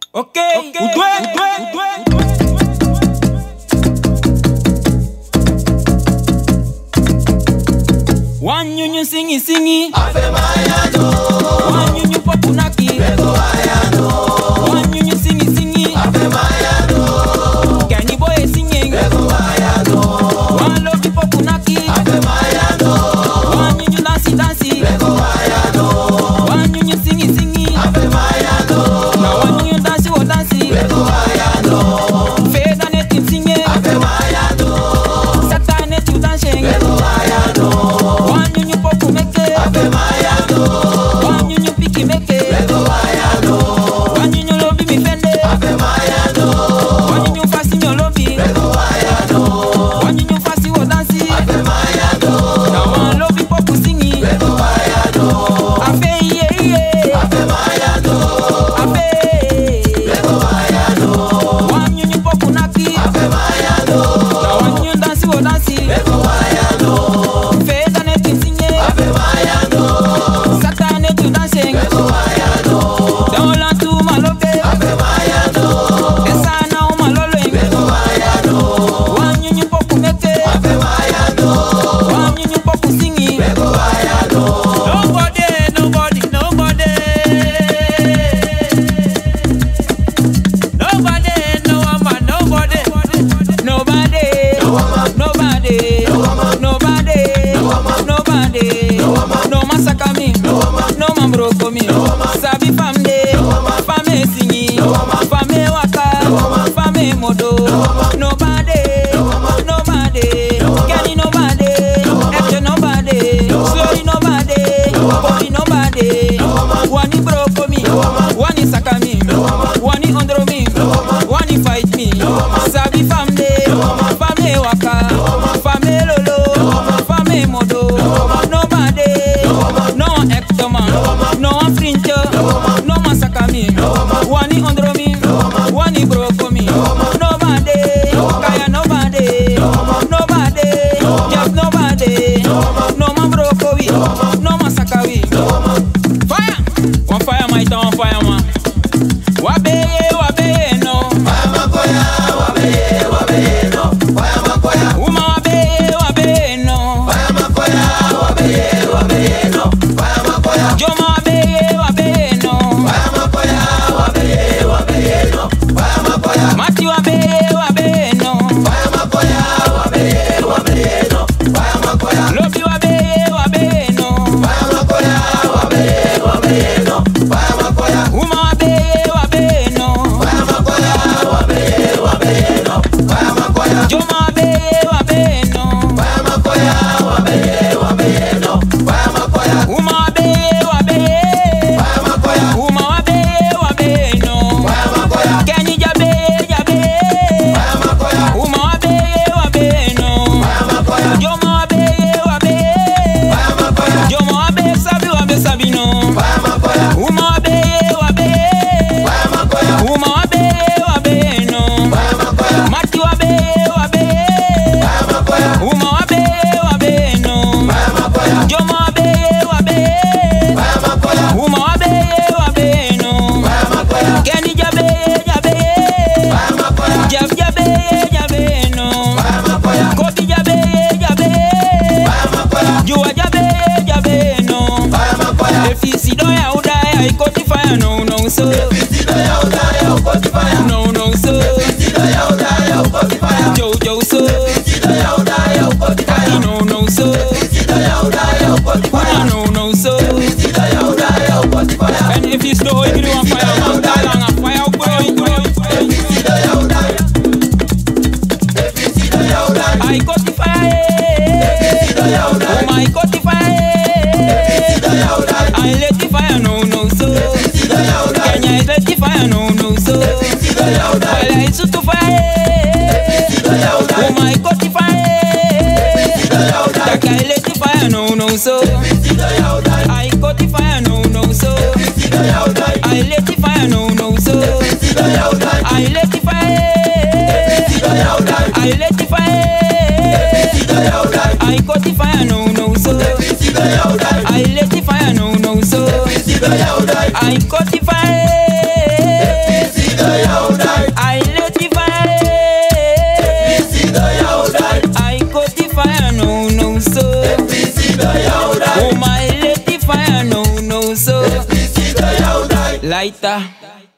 Okay. One you singy. Ave Mayano. One you popunaki. Bego Ayano. One you singy. Ave Mayano. Kenny boy singing. Bego Ayano. One love you popunaki. Ave Mayano. One you dancey. Bego Ayano. One you singy. Ave Mayano. Now one you dancey. Bego Ayano. Fade and it singing. Ave Mayano. Satan it you dancing. Bego Ayano. One you popu make it. Ave Mayano. One you picky make it. Bego Ayano. One you love me fende. Ave Mayano. One you fast in your love me. Bego Ayano. One you fast you dancing. Ave Mayano. Now one love you popu singing. Bego Ayano. Afe yeah. Ave Mayano. Afe. Bego Ayano. One you popu naki. Ave Mayano. Now one you dance. Bego Ayano. Fade and it singing. Ave Mayano. Satan it you dancing. Bego Ayano. Don't want to my love. Ave Mayano. Esa now my love. Bego Ayano. One you popu make it. Ave Mayano. One you popu singing. Bego Ayano. Nobody. Nobody, no woman, nobody. No massacre me, no man broke me. Sabi family, family singing, family waka, family modo. Nobody, Kenny nobody, Echo nobody, Slowly nobody, Bobby nobody. One broke me, one saka me, one under me, one fight me. Sabi family, family waka, family lolo, family modo. Nobody, no ectoman, no fringe, no massacre me. One under me, one broke me. Nobody, kaya nobody, just nobody. No man broke we, no massacre we. Fire, one fire my town, one fire man. Wabe no. Fire Makoya. Wabeye no. Fire Makoya. Uma wabe no. Fire Makoya. Wabeye no. Fire Makoya. Joma wabe no. Fire Makoya. Wabeye no. Fire Makoya. Mati wabe no. Fire Makoya. Wabeye no. Fire Makoya. Lobi wabe no. Fire Makoya. Wabeye no. Fire Makoya. Uma wabe no. Fire Makoya. Wabeye no. Fire Makoya. Joma wabe no. Fire Makoya. Wabeye no. Fire Makoya. Uma wabe. Fire Makoya. Uma wabe no. Fire Makoya. Kenny jabe. Fire Makoya. Uma wabe no. Fire Makoya. Joma wabe. Fire Makoya. Joma wabe no. Fire Makoya. Uma wabe. Fire Makoya. Uma wabe no. Fire Makoya. Mati wabe. Fire Makoya. Uma wabe no. Fire Makoya. Joma wabe. Fire Makoya. Uma wabe no. Fire Makoya. Kenny jabe. Fire Makoya. Jabe no. Fire Makoya. Kobi jabe. Fire Makoya. Jua jabe no. Fire Makoya. If you see don't ya uda I got the fire no so. Visita ya udaya ukoti fire. No so. Visita ya udaya ukoti fire. Jojo so. Visita ya udaya ukoti fire. No so. Visita ya udaya ukoti fire. No so. Visita ya udaya ukoti fire. And if you store you do on fire, man, darling, a fire grow. Visita ya udaya. Visita ya udaya. I got the fire. Visita ya udaya. Oh my got the fire. Visita ya udaya. I let the fire no so. Visita ya udaya. Kenya is let the fire no so. Visita ya udaya. Well I shoot the fire. Visita ya udaya. Oh my got the fire. Visita ya udaya. That I let the fire no so. Visita ya udaya. I got the fire no so. Visita ya udaya. I let the fire no so. Visita ya udaya. I let the fire. Visita ya udaya. I let the fire. Visita ya udaya. I got the fire no so. Visita ya udaya. I let the fire no so. Visita ya udaya. I got the fire. Visita so. Esplicito ya udai. Laita.